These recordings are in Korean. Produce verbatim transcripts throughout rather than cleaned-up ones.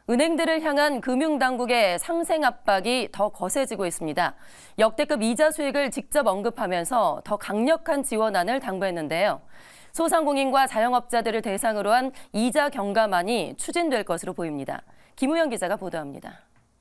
은행들을 향한 금융당국의 상생 압박이 더 거세지고 있습니다. 역대급 이자 수익을 직접 언급하면서 더 강력한 지원안을 당부했는데요. 소상공인과 자영업자들을 대상으로 한 이자 경감안이 추진될 것으로 보입니다. 김우영 기자가 보도합니다.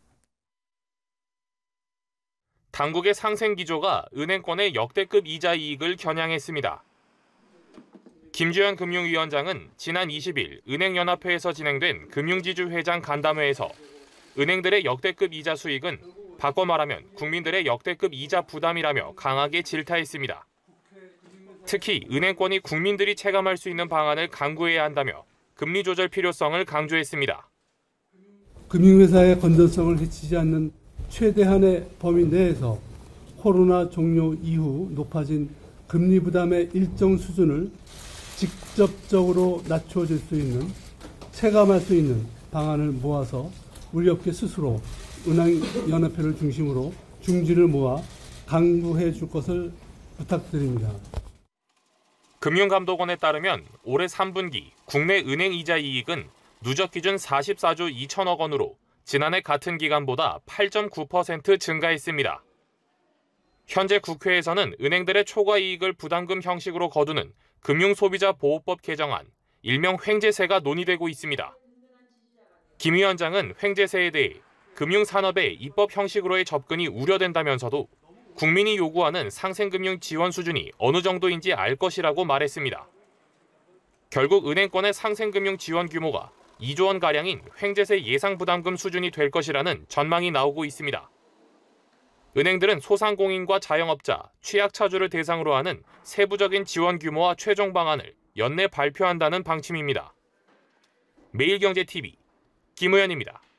당국의 상생 기조가 은행권의 역대급 이자 이익을 겨냥했습니다. 김주현 금융위원장은 지난 이십 일 은행연합회에서 진행된 금융지주 회장 간담회에서 은행들의 역대급 이자 수익은 바꿔 말하면 국민들의 역대급 이자 부담이라며 강하게 질타했습니다. 특히 은행권이 국민들이 체감할 수 있는 방안을 강구해야 한다며 금리 조절 필요성을 강조했습니다. 금융회사의 건전성을 해치지 않는 최대한의 범위 내에서 코로나 종료 이후 높아진 금리 부담의 일정 수준을 직접적으로 낮춰줄 수 있는, 체감할 수 있는 방안을 모아서 우리 업계 스스로 은행연합회를 중심으로 중지를 모아 강구해 줄 것을 부탁드립니다. 금융감독원에 따르면 올해 삼 분기 국내 은행 이자 이익은 누적 기준 사십사조 이천억 원으로 지난해 같은 기간보다 팔 점 구 퍼센트 증가했습니다. 현재 국회에서는 은행들의 초과 이익을 부담금 형식으로 거두는 금융소비자보호법 개정안, 일명 횡재세가 논의되고 있습니다. 김 위원장은 횡재세에 대해 금융산업의 입법 형식으로의 접근이 우려된다면서도 국민이 요구하는 상생금융 지원 수준이 어느 정도인지 알 것이라고 말했습니다. 결국 은행권의 상생금융 지원 규모가 이조 원가량인 횡재세 예상부담금 수준이 될 것이라는 전망이 나오고 있습니다. 은행들은 소상공인과 자영업자, 취약차주를 대상으로 하는 세부적인 지원 규모와 최종 방안을 연내 발표한다는 방침입니다. 매일경제티비 김우현입니다.